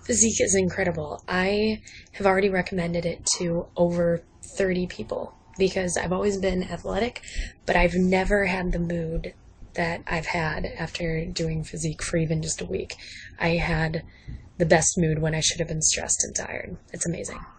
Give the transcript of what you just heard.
Physique is incredible. I have already recommended it to over 30 people because I've always been athletic, but I've never had the mood that I've had after doing Physique for even just a week. I had the best mood when I should have been stressed and tired. It's amazing.